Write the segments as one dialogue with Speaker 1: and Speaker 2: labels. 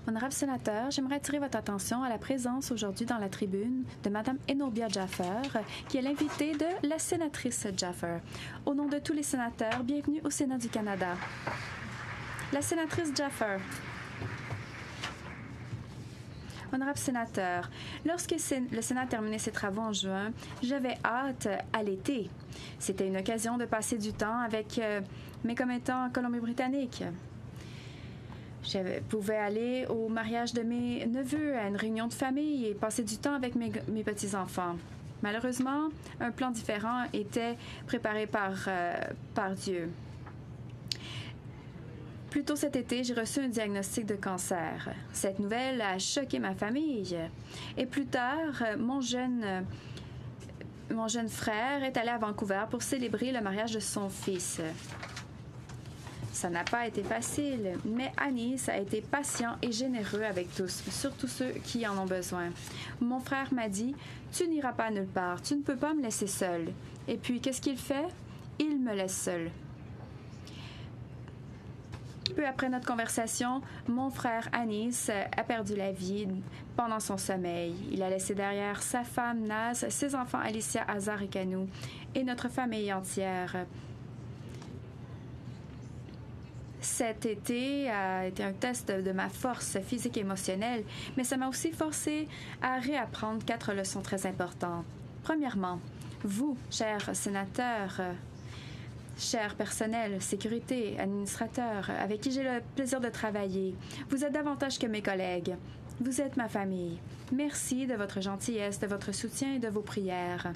Speaker 1: Honorable sénateur, j'aimerais attirer votre attention à la présence aujourd'hui dans la tribune de Mme Enorbia Jaffer, qui est l'invitée de la sénatrice Jaffer. Au nom de tous les sénateurs, bienvenue au Sénat du Canada. La sénatrice Jaffer. Honorable sénateur, lorsque le Sénat a terminé ses travaux en juin, j'avais hâte à l'été. C'était une occasion de passer du temps avec mes commettants en Colombie-Britannique. Je pouvais aller au mariage de mes neveux, à une réunion de famille et passer du temps avec mes petits-enfants. Malheureusement, un plan différent était préparé par Dieu. Plus tôt cet été, j'ai reçu un diagnostic de cancer. Cette nouvelle a choqué ma famille. Et plus tard, mon jeune frère est allé à Vancouver pour célébrer le mariage de son fils. Ça n'a pas été facile, mais Anis a été patient et généreux avec tous, surtout ceux qui en ont besoin. Mon frère m'a dit « Tu n'iras pas nulle part, tu ne peux pas me laisser seule. » Et puis, qu'est-ce qu'il fait? Il me laisse seule. Peu après notre conversation, mon frère Anis a perdu la vie pendant son sommeil. Il a laissé derrière sa femme Naz, ses enfants Alicia, Hazar et Kanou, et notre famille entière. Cet été a été un test de ma force physique et émotionnelle, mais ça m'a aussi forcé à réapprendre 4 leçons très importantes. Premièrement, vous, chers sénateurs, cher personnel, sécurité, administrateur, avec qui j'ai le plaisir de travailler, vous êtes davantage que mes collègues. Vous êtes ma famille. Merci de votre gentillesse, de votre soutien et de vos prières.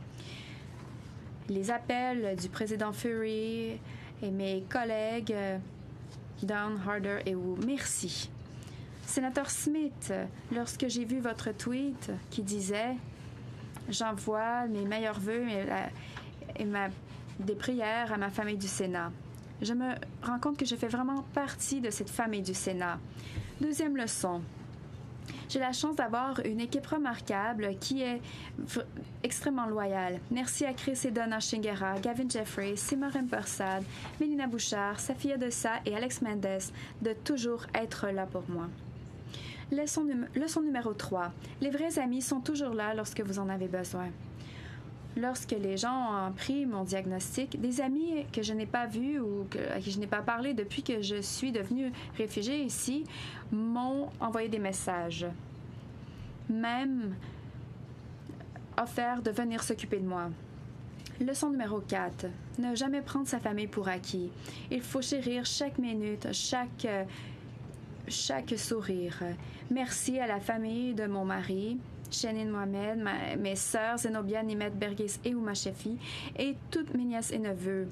Speaker 1: Les appels du président Fury et mes collègues Don Harder et vous, merci. Sénateur Smith, lorsque j'ai vu votre tweet qui disait « J'envoie mes meilleurs vœux et des prières à ma famille du Sénat », je me rends compte que je fais vraiment partie de cette famille du Sénat. Deuxième leçon. J'ai la chance d'avoir une équipe remarquable qui est extrêmement loyale. Merci à Chris et Donna Shingera, Gavin Jeffrey, Simarim Persad, Mélina Bouchard, Safia Dessa et Alex Mendes de toujours être là pour moi. Leçon numéro 3. Les vrais amis sont toujours là lorsque vous en avez besoin. Lorsque les gens ont pris mon diagnostic, des amis que je n'ai pas vus ou à qui je n'ai pas parlé depuis que je suis devenue réfugiée ici m'ont envoyé des messages. Même offert de venir s'occuper de moi. Leçon numéro 4. Ne jamais prendre sa famille pour acquis. Il faut chérir chaque minute, chaque sourire. Merci à la famille de mon mari, Shanine Mohamed, mes sœurs Zenobia, Nimet, Bergis et Ouma Chefi, et toutes mes nièces et neveux.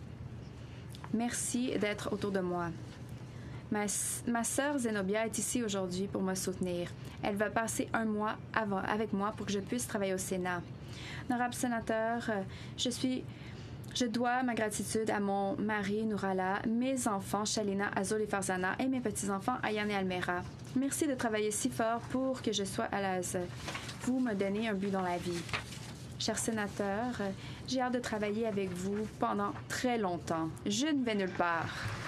Speaker 1: Merci d'être autour de moi. Ma sœur Zenobia est ici aujourd'hui pour me soutenir. Elle va passer un mois avec moi pour que je puisse travailler au Sénat. Honorable sénateur, je dois ma gratitude à mon mari Nourala, mes enfants Shalina, Azul et Farzana et mes petits-enfants Ayane et Almera. Merci de travailler si fort pour que je sois à l'aise. Vous me donnez un but dans la vie. Cher sénateur, j'ai hâte de travailler avec vous pendant très longtemps. Je ne vais nulle part.